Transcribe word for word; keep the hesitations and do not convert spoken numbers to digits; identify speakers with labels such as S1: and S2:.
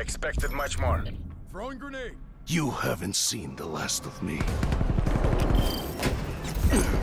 S1: expected much more.
S2: Throwing grenade.
S3: You haven't seen the last of me.